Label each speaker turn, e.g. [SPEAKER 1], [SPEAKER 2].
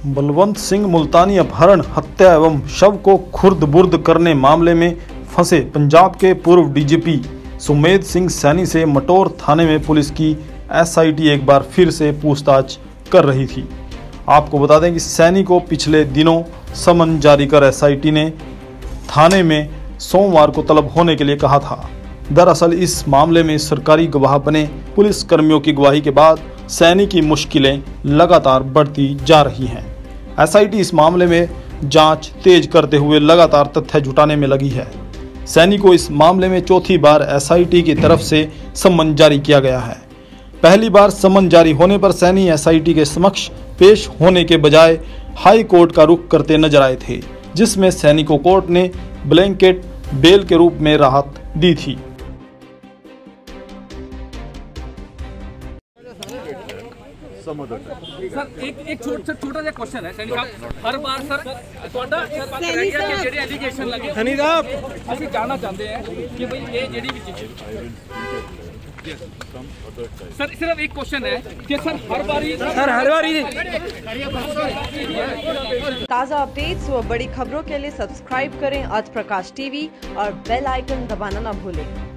[SPEAKER 1] बलवंत सिंह मुल्तानी अपहरण, हत्या एवं शव को खुर्द-बुर्द करने मामले में फंसे पंजाब के पूर्व डीजीपी सुमेध सिंह सैनी से मटौर थाने में पुलिस की एसआईटी एक बार फिर से पूछताछ कर रही थी। आपको बता दें कि सैनी को पिछले दिनों समन जारी कर एसआईटी ने थाने में सोमवार को तलब होने के लिए कहा था। दरअसल इस मामले में सरकारी गवाह बने पुलिस कर्मियों की गवाही के बाद सैनी की मुश्किलें लगातार बढ़ती जा रही हैं। एसआईटी इस मामले में जांच तेज करते हुए लगातार तथ्य जुटाने में लगी है। सैनी को इस मामले में चौथी बार एसआईटी की तरफ से समन जारी किया गया है। पहली बार समन जारी होने पर सैनी एसआईटी के समक्ष पेश होने के बजाय हाई कोर्ट का रुख करते नजर आए थे, जिसमें सैनी को कोर्ट ने ब्लैंकेट बेल के रूप में राहत दी थी।
[SPEAKER 2] सर एक छोटा सा क्वेश्चन है सैनी साहब, हर बार सर ਤੁਹਾਡਾ ਜਿਹੜੇ ਐਲੀਗੇਸ਼ਨ ਲੱਗੇ ਸੈनी ਸਾਹਿਬ ਅਸੀਂ ਜਾਣਨਾ ਚਾਹੁੰਦੇ हैं कि भाई ये ਜਿਹੜੀ ਵੀ सर सिर्फ एक क्वेश्चन है कि सर हर बारी
[SPEAKER 3] ताज़ा अपडेट्स व बड़ी खबरों के लिए सब्सक्राइब करें आज प्रकाश टीवी और बेल आइकन दबाना न भूलें।